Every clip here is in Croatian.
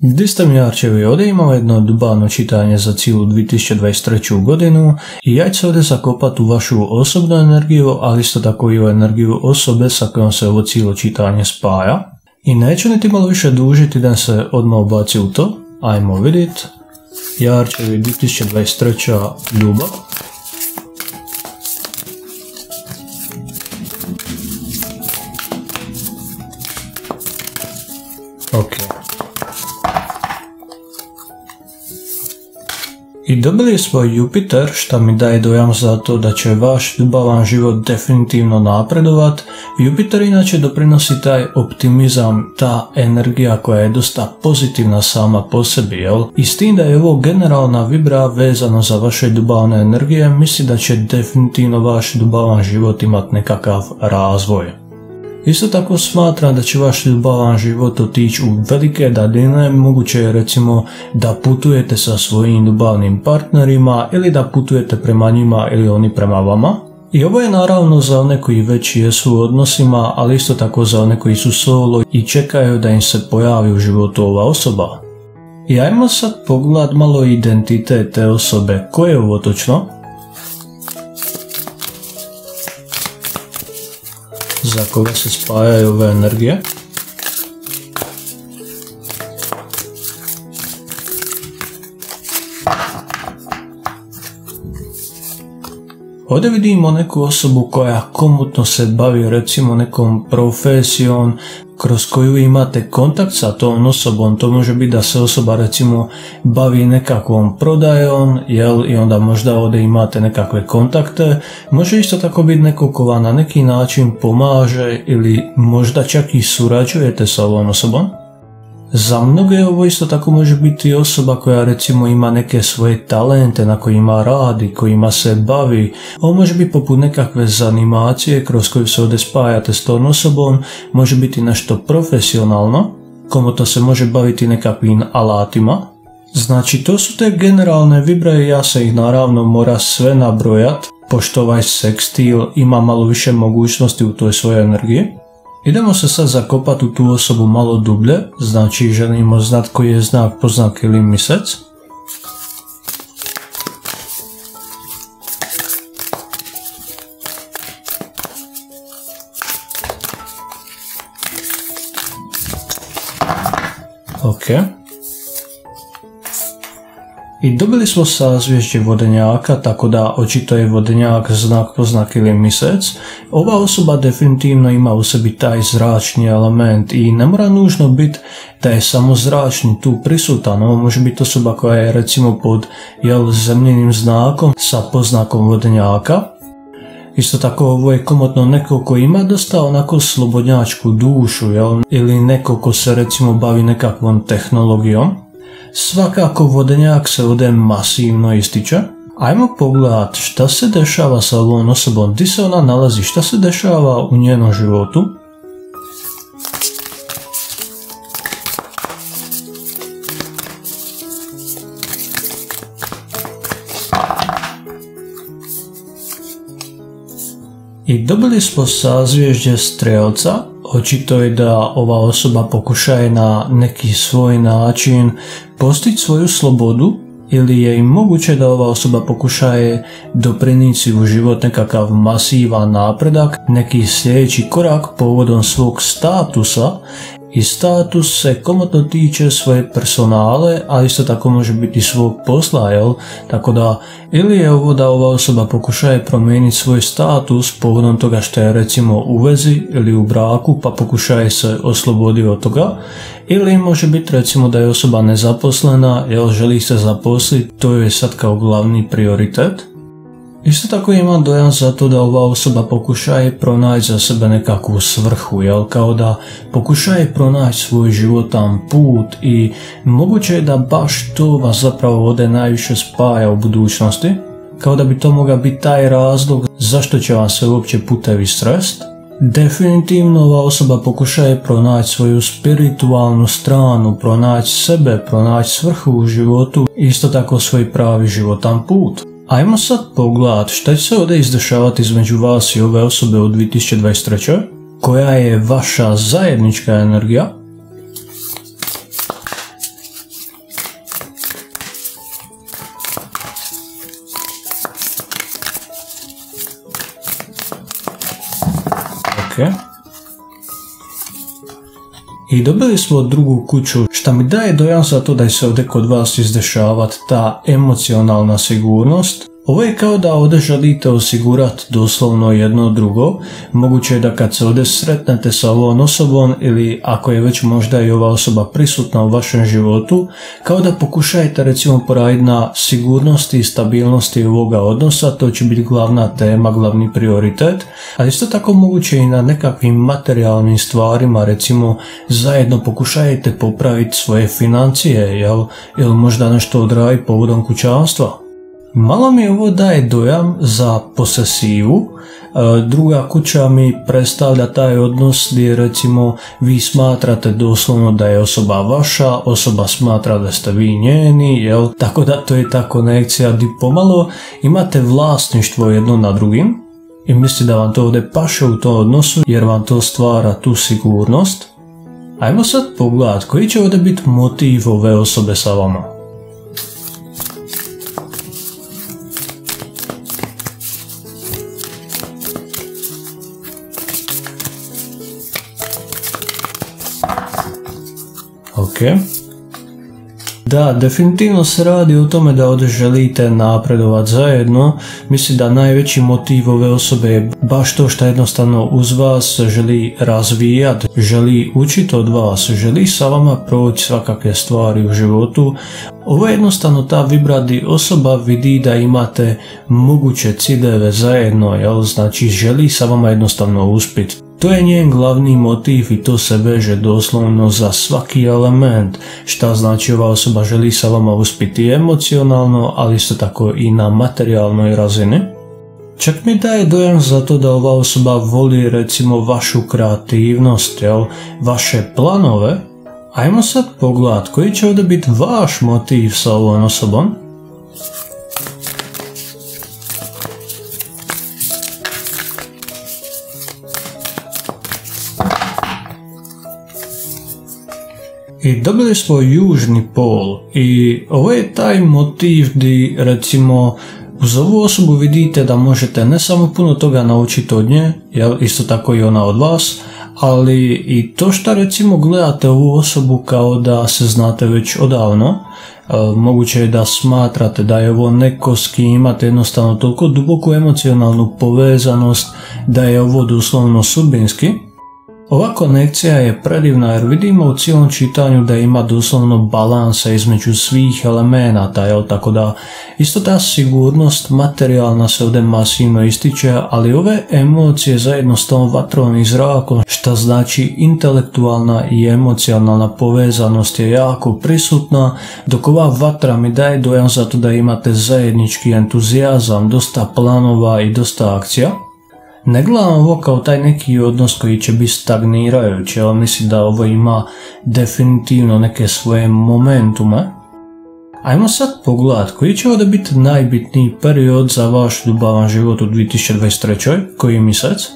Gdje ste mi Jarčevi, ovdje imamo jedno dubavno čitanje za cijelu 2023. godinu i ja ću se ovdje zakopati u vašu osobnu energiju, ali isto tako i u energiju osobe sa kojom se ovo cijelo čitanje spaja. I neću niti malo više dužiti da se odmah ubaci u to. Ajmo vidjeti. Jarčevi 2023. ljubav. Ok. I dobili smo Jupiter, što mi daje dojam za to da će vaš ljubavan život definitivno napredovat. Jupiter inače doprinosi taj optimizam, ta energija koja je dosta pozitivna sama po sebi, jel? I s tim da je ovo generalna vibra vezano za vaše ljubavne energije, misli da će definitivno vaš ljubavan život imat nekakav razvoj. Isto tako smatram da će vaš ljubavan život otići u velike daljine, moguće je recimo da putujete sa svojim ljubavnim partnerima ili da putujete prema njima ili oni prema vama. I ovo je naravno za one koji već jesu u odnosima, ali isto tako za one koji su solo i čekaju da im se pojavi u životu ova osoba. I ajmo sad pogledat malo identitet te osobe, ko je ovo točno? Za koga se spajaju ove energije. Ovdje vidimo neku osobu koja komotno se bavi recimo nekom profesijom kroz koju imate kontakt sa tom osobom. To može biti da se osoba recimo bavi nekakvom prodajom, jel, i onda možda ovdje imate nekakve kontakte. Može isto tako biti neko ko vam na neki način pomaže ili možda čak i surađujete sa ovom osobom. Za mnoge ovo isto tako može biti osoba koja recimo ima neke svoje talente na kojima radi, kojima se bavi. Ovo može biti poput nekakve zanimacije kroz koju se ovdje spajate s tom osobom, može biti nešto profesionalno, komotno se može baviti nekakvim alatima. Znači to su te generalne vibre i ja se ih naravno mora sve nabrojat, pošto ovaj sekstil ima malo više mogućnosti u toj svojoj energiji. Idemo se sad zakopati u tu osobu malo dublje, znači želimo znati koji je znak, poznak ili mjesec. Ok. I dobili smo sazvježđe vodenjaka, tako da očito je vodenjak znak, poznak ili mjesec. Ova osoba definitivno ima u sebi taj zračni element i ne mora nužno biti da je samo zračni tu prisutan. Ovo može biti osoba koja je recimo pod zemljinim znakom sa poznakom vodenjaka. Isto tako ovo je komotno neko ko ima dosta onako slobodnjačku dušu, ili neko ko se recimo bavi nekakvom tehnologijom. Svakako vodenjak se ovdje masivno ističe. Ajmo pogledat šta se dešava sa ovom osobom, gdje se ona nalazi, šta se dešava u njenom životu. I dobili smo sazvježđe strelca. Očito je da ova osoba pokušaje na neki svoj način postići svoju slobodu ili je i moguće da ova osoba pokušaje doprinijeti u život nekakav masivan napredak, neki sljedeći korak povodom svog statusa. I status se komotno tiče svoje personale, a isto tako može biti svog posla, jel? Tako da, ili je ovo da ova osoba pokušaje promijeniti svoj status povodom toga što je recimo u vezi ili u braku, pa pokušaje se osloboditi od toga, ili može biti recimo da je osoba nezaposlena, jel, želi se zaposliti, to je sad kao glavni prioritet. Isto tako imam dojam za to da ova osoba pokušaje pronaći za sebe nekakvu svrhu, jel, kao da pokušaje pronaći svoj životan put i moguće je da baš to vas zapravo ovdje najviše spaja u budućnosti, kao da bi to mogao biti taj razlog zašto će vam se uopće putevi srest. Definitivno ova osoba pokušaje pronaći svoju spiritualnu stranu, pronaći sebe, pronaći svrhu u životu, isto tako svoj pravi životan put. Ajmo sad pogledat šta će se ovdje izdešavati između vas i ove osobe u 2023. Koja je vaša zajednička energija. Ok. I dobili smo drugu kuću, šta mi daje dojam za to da se ovdje kod vas izdešavati ta emocionalna sigurnost. Ovo je kao da ovdje želite osigurati doslovno jedno drugo. Moguće je da kad se ovdje sretnete sa ovom osobom ili ako je već možda i ova osoba prisutna u vašem životu, kao da pokušajte recimo poraditi na sigurnosti i stabilnosti ovoga odnosa, to će biti glavna tema, glavni prioritet, ali isto tako moguće i na nekakvim materijalnim stvarima, recimo zajedno pokušajte popraviti svoje financije, ili možda nešto odraditi povodom kućanstva. Malo mi ovo daje dojam za posesivu. Druga kuća mi predstavlja taj odnos gdje recimo vi smatrate doslovno da je osoba vaša, osoba smatra da ste vi njeni, tako da to je ta konekcija gdje pomalo imate vlasništvo jedno na drugim i misli da vam to ovdje paše u tom odnosu jer vam to stvara tu sigurnost. Ajmo sad pogledati koji će ovdje biti motiv ove osobe sa vama. Ok. Da, definitivno se radi o tome da ovdje želite napredovati zajedno. Mislim da najveći motiv ove osobe je baš to što jednostavno uz vas želi razvijati, želi učiti od vas, želi sa vama proći svakakve stvari u životu. Ovo je jednostavno ta vibra gdje osoba vidi da imate moguće ciljeve zajedno, znači želi sa vama jednostavno uspjeti. To je njen glavni motiv i to se veže doslovno za svaki element, šta znači ova osoba želi sa vama uspjeti emocionalno, ali isto tako i na materijalnoj razini. Čak mi daje dojam za to da ova osoba voli recimo vašu kreativnost, vaše planove. Ajmo sad pogledati koji će ovdje biti vaš motiv sa ovom osobom. I dobili smo južni pol i ovo je taj motiv gdje recimo uz ovu osobu vidite da možete ne samo puno toga naučiti od nje, isto tako i ona od vas, ali i to što recimo gledate ovu osobu kao da se znate već odavno. Moguće je da smatrate da je ovo neko s kim imate jednostavno toliko duboku emocionalnu povezanost da je ovo doslovno sudbinski. Ova konekcija je predivna jer vidimo u cijelom čitanju da ima doslovno balansa između svih elemenata, tako da isto ta sigurnost materijalna se ovdje masivno ističe, ali ove emocije zajedno s tom vatrom i zrakom, što znači intelektualna i emocionalna povezanost je jako prisutna, dok ova vatra mi daje dojam zato da imate zajednički entuzijazam, dosta planova i dosta akcija. Ne gledam ovo kao taj neki odnos koji će biti stagnirajući, ali mislim da ovo ima definitivno neke svoje momentume. Ajmo sad pogledati koji će ovdje biti najbitniji period za vaš ljubavan život u 2023. Koji mjesec?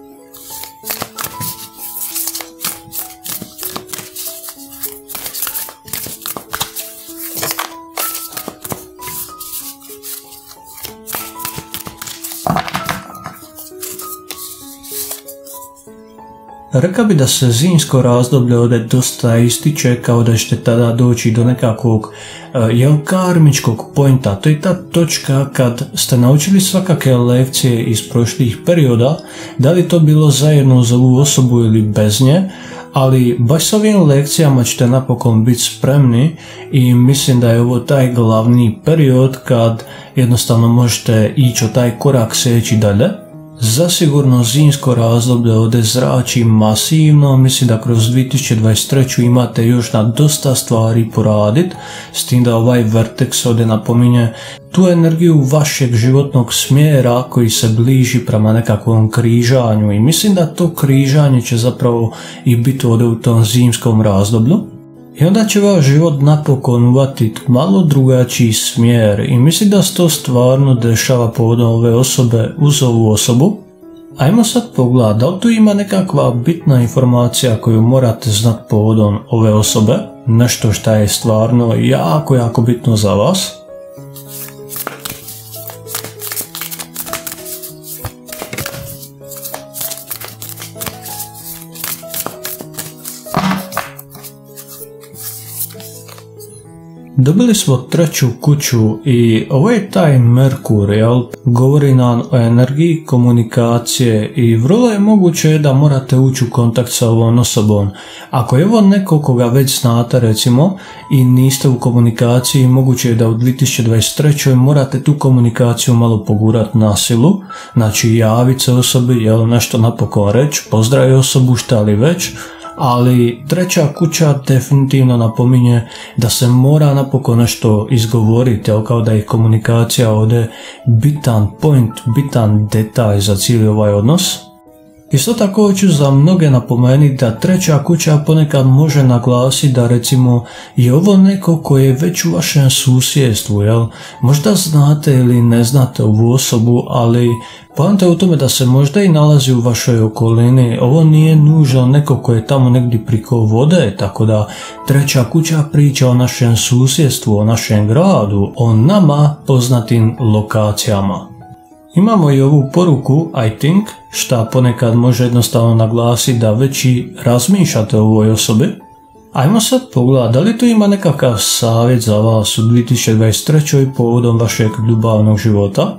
Rekao bi da se zimsko razdoblje ovdje dosta ističe kao da ćete tada doći do nekakvog karmičkog pointa. To je ta točka kad ste naučili svakakve lekcije iz prošlih perioda, da li to bilo zajedno uz ovu osobu ili bez nje, ali baš s ovim lekcijama ćete napokon biti spremni i mislim da je ovo taj glavni period kad jednostavno možete ići u taj korak sljedeći dalje. Zasigurno zimsko razdoblje ovdje zrači masivno, mislim da kroz 2023. imate još na dosta stvari poraditi, s tim da ovaj vertex ovdje napominje tu energiju vašeg životnog smjera koji se bliži prema nekakvom križanju i mislim da to križanje će zapravo i biti ovdje u tom zimskom razdoblju. I onda će vaš život napokon uvatiti malo drugačiji smjer i mislim da se to stvarno dešava povodom ove osobe uz ovu osobu. Ajmo sad pogledati da li tu ima nekakva bitna informacija koju morate znati povodom ove osobe, nešto što je stvarno jako bitno za vas. Dobili smo treću kuću i ovo je taj Merkur, jel? Govori nam o energiji komunikacije i vrlo je moguće da morate ući u kontakt sa ovom osobom. Ako je ovo neko koga već znate recimo i niste u komunikaciji, moguće je da u 2023. morate tu komunikaciju malo pogurati na silu, znači javiti se osobi, jel, nešto napokon reći, pozdravi osobu, šta li već. Ali treća kuća definitivno napominje da se mora napokon nešto izgovoriti, kao da je komunikacija ovdje bitan point, bitan detalj za cijeli ovaj odnos. Isto tako hoću za mnoge napomenuti da treća kuća ponekad može naglasiti da recimo je ovo neko koji je već u vašem susjedstvu, jel? Možda znate ili ne znate ovu osobu, ali poanta je u tome da se možda i nalazi u vašoj okolini. Ovo nije nužno neko koji je tamo negdje priko vode, tako da treća kuća priča o našem susjedstvu, o našem gradu, o nama poznatim lokacijama. Imamo i ovu poruku I think, šta ponekad može jednostavno naglasiti da već i razmišljate o ovoj osobi. Ajmo sad pogledati da li tu ima nekakav savjet za vas u 2023. povodom vašeg ljubavnog života.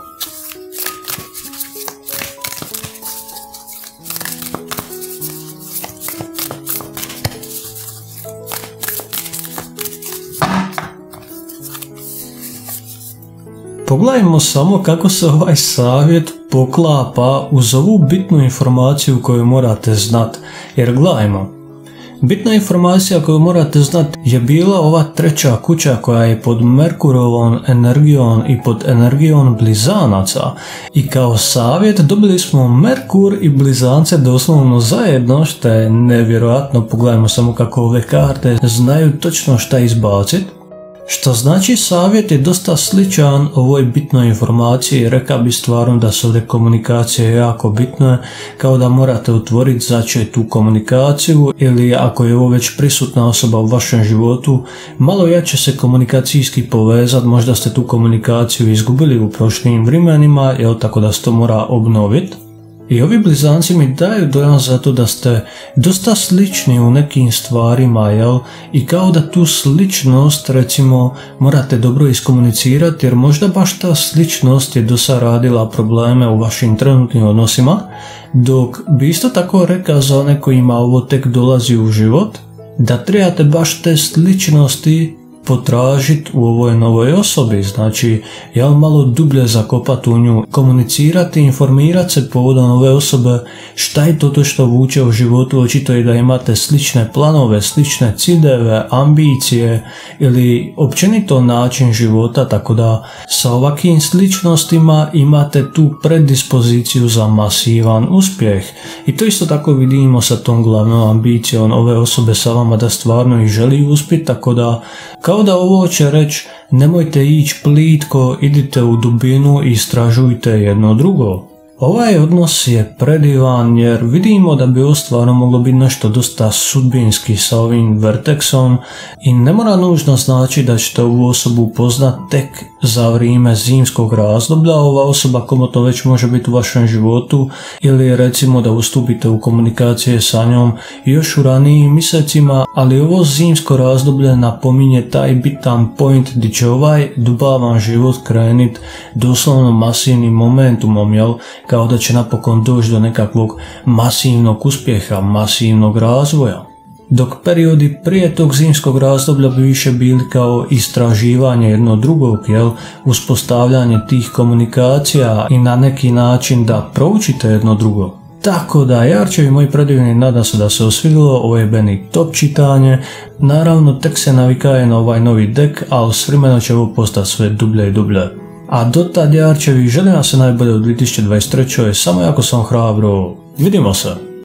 Pogledajmo samo kako se ovaj savjet poklapa uz ovu bitnu informaciju koju morate znati, jer gledajmo. Bitna informacija koju morate znati je bila ova treća kuća koja je pod Merkurovom energijom i pod energijom blizanaca i kao savjet dobili smo Merkur i blizance doslovno zajedno, što je nevjerojatno. Pogledajmo samo kako ove karte znaju točno šta izbaciti. Što znači savjet je dosta sličan ovoj bitnoj informaciji, reka bi stvarno da su ovdje komunikacije jako bitne, kao da morate otvoriti začeti tu komunikaciju ili ako je ovo već prisutna osoba u vašem životu, malo jače se komunikacijski povezati, možda ste tu komunikaciju izgubili u prošlim vremenima, tako da se to mora obnoviti. I ovi blizanci mi daju dojam zato da ste dosta slični u nekim stvarima, jel? I kao da tu sličnost, recimo, morate dobro iskomunicirati, jer možda baš ta sličnost je dosad radila probleme u vašim trenutnim odnosima, dok bi isto tako rekao za one kojima ovo tek dolazi u život, da trebate baš te sličnosti potražiti u ovoj novoj osobi, znači malo dublje zakopati u nju, komunicirati, informirati se povodom ove osobe šta je to što vuče u životu, očito je da imate slične planove, slične ciljeve, ambicije ili općenito način života, tako da sa ovakvim sličnostima imate tu predispoziciju za masivan uspjeh i to isto tako vidimo sa tom glavnom ambicijom ove osobe sa vama da stvarno i želi uspjeti, tako da kao da ovo će reći nemojte ići plitko, idite u dubinu i istražujte jedno drugo. Ovaj odnos je predivan jer vidimo da bi ovo stvarno moglo biti nešto dosta sudbinski sa ovim verteksom i ne mora nužno znači da ćete ovu osobu upoznati tek za vrijeme zimskog razdoblja. Ova osoba komotno već može biti u vašem životu ili recimo da ustupite u komunikacije sa njom još u ranijim mjesecima, ali ovo zimsko razdoblje napominje taj bitan point gdje će ovaj ljubavan život krenit doslovno masivnim momentumom, kao da će napokon doći do nekakvog masivnog uspjeha, masivnog razvoja. Dok periodi prije tog zimskog razdoblja bi više bili kao istraživanje jedno drugog, uspostavljanje tih komunikacija i na neki način da proučite jedno drugo. Tako da, jarčevi moji predivni, nadam se da se osvidilo, ovo je Beni top čitanje, naravno tek se navikaje na ovaj novi dek, ali s vremenom će ovo postati sve dublje i dublje. A do tad, jarčevi, želim vam se najbolje u 2023. Samo jako sam hrabro. Vidimo se!